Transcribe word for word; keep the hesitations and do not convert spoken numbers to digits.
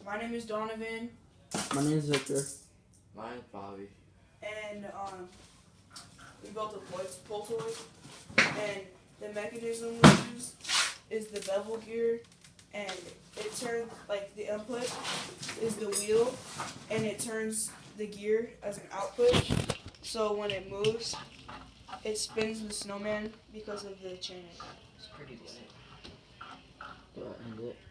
My name is Donovan. My name is Victor. Mine's Bobby. And um, we built a pull, pull toy. And the mechanism we use is the bevel gear. And it turns, like the input is the wheel. And it turns the gear as an output. So when it moves, it spins the snowman because of the chain. It's pretty lit. Do I end it?